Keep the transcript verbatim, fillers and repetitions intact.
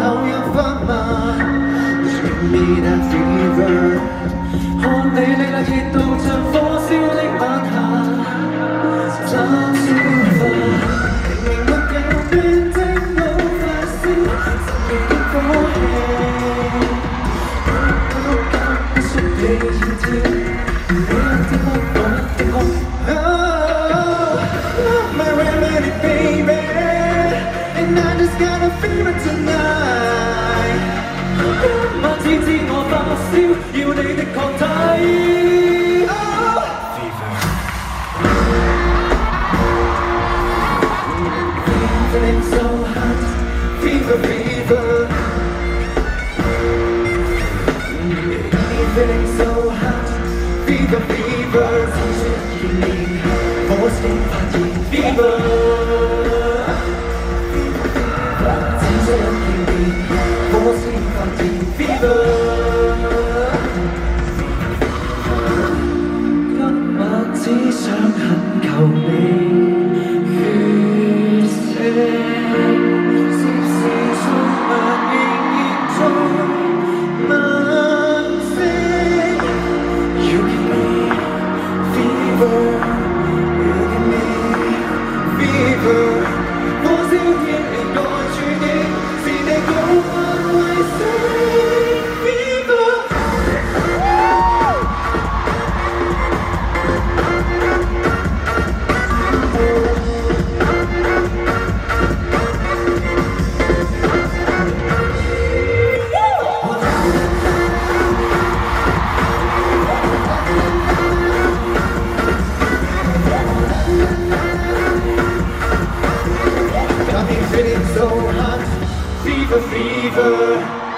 เรายังฝันมา Just give me that fever 看你你來熱到像火燒的晚霞，怎消化？明明沒有變精老發燒，神奇的火氣，我都感不出你要跳，你一啲不我一啲空。My remedy, baby, and I just got a fever tonight. 今晚只知我發燒，要你的抗體。Oh. Feeling so hot, fever, fever. Feeling so hot, fever, fever. 只需要你，我先發現 fever。只需要你，我先發現 fever。今晚只想懇求你。Fever, fever.